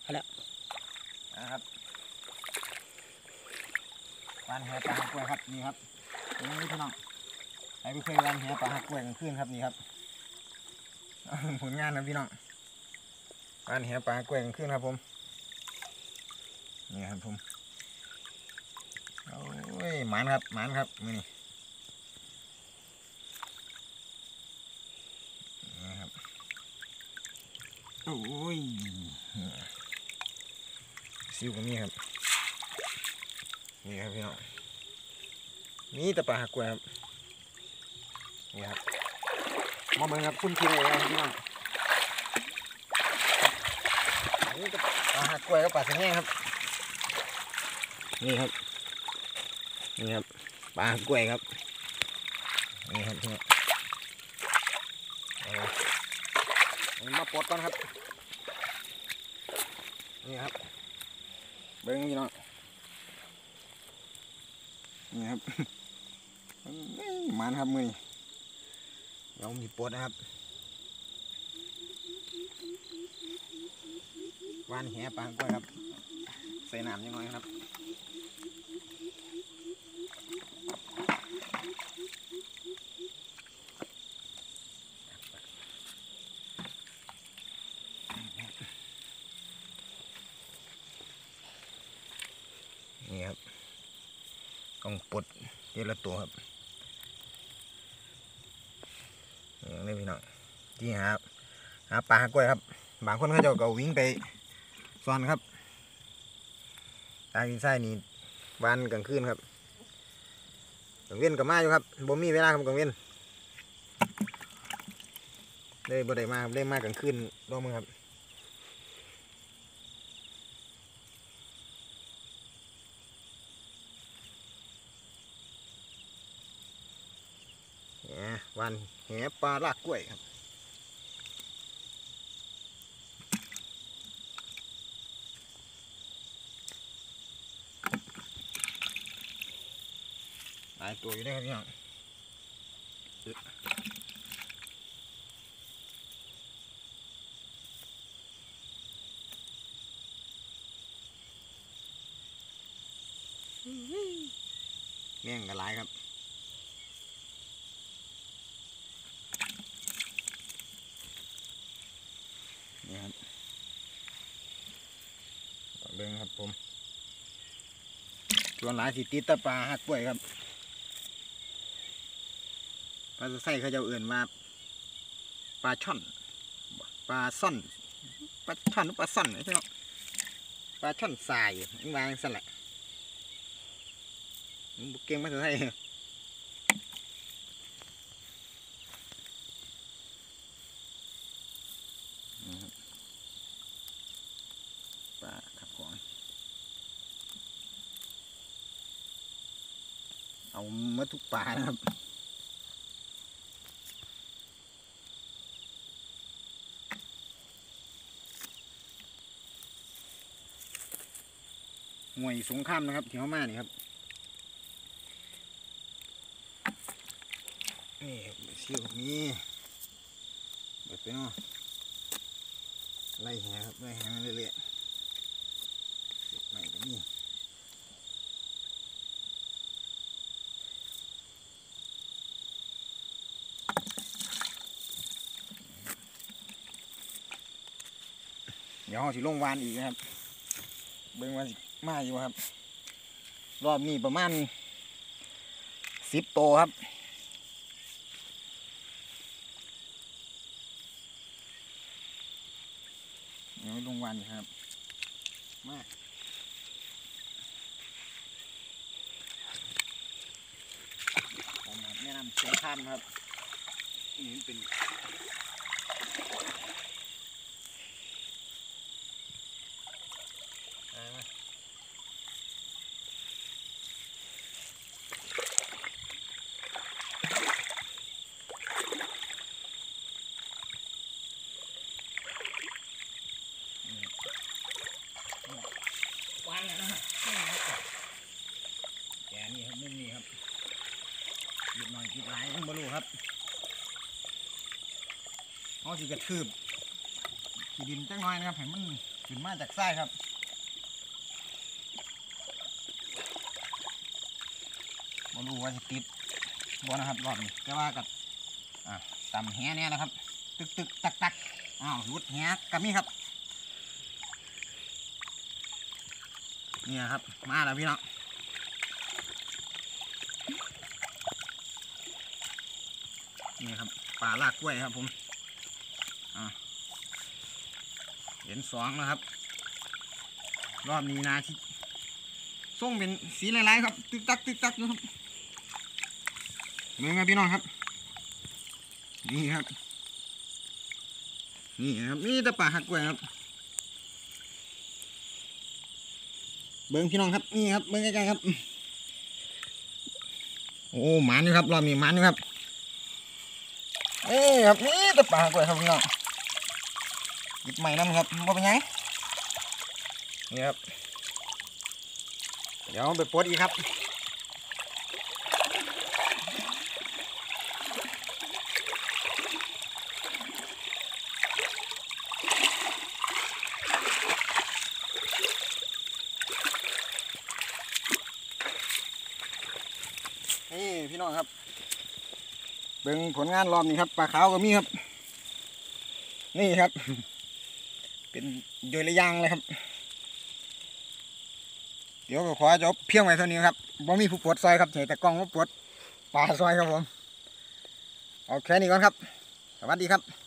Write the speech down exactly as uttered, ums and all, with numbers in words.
เอาแล้วนะครับวันแหปลาหักกล้วยครับนี่ครับนี่พี่น้องใครไม่เคยวันแหปลาหักกล้วยกลางคืนครับนี่ครับผลงานนะพี่น้องวันแหปลาหักกล้วยกลางคืนครับผมนี่ครับผมโอ้ยหมานครับหมานครับมือนี่นี่ครับโอ้ยซิวกับนี่ครับนี่ครับพี่น้องมีแต่ปลาหักกล้วยครับนี่ครับมาเบิ่งครับคุณคิดอะไรครับพี่น้องนี่แต่ปลาหักกล้วยกับปลาสะแง่ครับนี่ครับนี่ครับปลาหักกล้วยครับนี่ครับพี่น้องเอามาปลดก่อนครับนี่ครับเบิ่งพี่น้องนี่ครับมันครับมือนี่เรามีปวดนะครับวานแหปลาก้อยครับใส่น้ำยังไงครับนี่ครับต้องปลดเยอะละตัวครับอย่างนี้พี่น้องที่หาหาปลาหากล้วยครับบางคนเขาจะเอาวิ่งไปซ่อนครับตากินไส้นี่วันกลางคืนครับกลางเว้นกับมาอยู่ครับบ่มีเวลาครับกลางเว้นเลยบ่ได้มาได้มากลางคืนรอบมึงครับวันแหปลาลากกล้วยครับหลายตัวอยู่ได้ครับพี่น้องแม่งกันหลายครับนี่ครับเบิ่งครับผมส่วนหลายสิติดตะปลาหักกล้วยครับปลาไส้เขาจะเอื่นมาปลาช่อนปลาซ่อนปลาช่อนหรือปลาซ่อนใช่ไหมปลาช่อนทรายยังวางสั่นแหละบุกเก่งมาใส่ปลาขับของเอามาทุกปลานะครับหน่วยสงครามนะครับที่เขามานี่ครับนี่ซิวมีเบิดไปเนาะไล่แหครับไล่แหเรื่อยๆไม่ก็มีเดี๋ยวเราสิลงวานอีกนะครับเบิ่งว่ามาอยู่ครับรอบนี้ประมาณสิบโตครับเดี๋ยวลงวานอีกครับมาผมแนะนำเชียงคานครับนี่เป็นแกนี่ครับมุมนี้ครับหยุดหน่อยหยุดหลายต้องบรรลุครับเอาสิกระทืบขีดินจังน้อยนะครับให้มันขึ้นมาจากไส้ครับบ่รู้ว่าจะติดบ่นะครับรอบนี้แต่ว่ากับอ่าตำแหเนี่ยนะครับตึกตึกตักตักอ้าวรุดแหกับมีครับนี่ครับมาแล้วพี่น้องนี่ครับป่าลากกล้วยครับผมอ่าเห็นสองแล้วครับรอบนี้นาที่ส่งเป็นสีลายๆครับตึกตักตึกตักนะครับเมืองครับพี่น้องครับนี่ครับนี่ครับนี่ตะป่าหักกล้วยครับเบิ้งพี่น้องครับนี่ครับเบิ้งใกล้ๆครับโอ้หมันอยู่ครับรอบนี้หมันอยู่ครับนี่ครับนี่ตะป่าหักกล้วยครับพี่น้องหยิบใหม่น้ำครับว่าเป็นยังนี่ครับเดี๋ยวไปปลดอีกครับนี่พี่น้องครับเบิ่งผลงานรอบนี้ครับปลาขาวก็มีครับนี่ครับเป็นโดยระยางเลยครับเดี๋ยวก็ขอจบเพียงไว้เท่านี้ครับบ่มีผู้ปวดซอยครับเฉยแต่กล้องมาปวดปลาซอยครับผมเอาแค่นี้ก่อนครับสวัสดีครับ